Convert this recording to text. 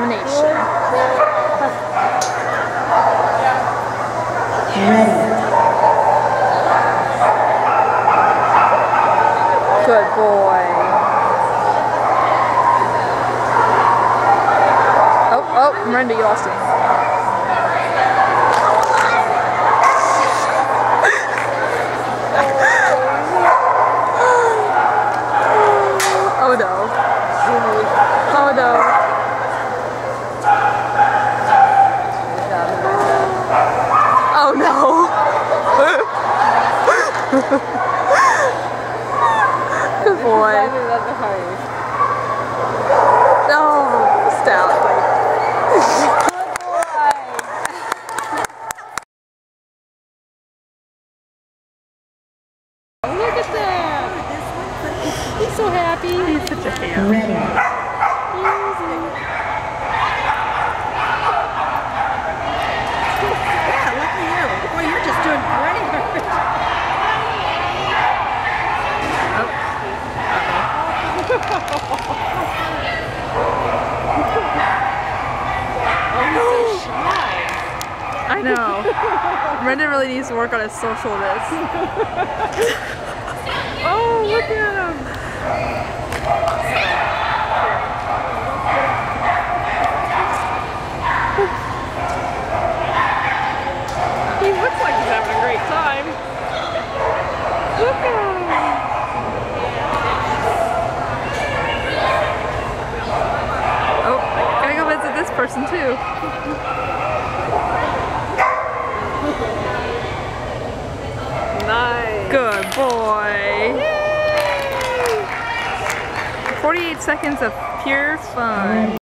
determination. Ready. Good boy. Oh, Miranda, you lost it. Oh no. Oh no. Oh no. Good boy. Oh, stout. Look at that! He's so happy. He's such a ham. Ready. Yeah, look at you. Boy, you're just doing great. Oh, he's so shy. I know. Brendan really needs to work on his socialness. Oh, look at him! He looks like he's having a great time. Look at him! Oh, gotta go visit this person too. Nice. Good boy. Yay! 48 seconds of pure fun.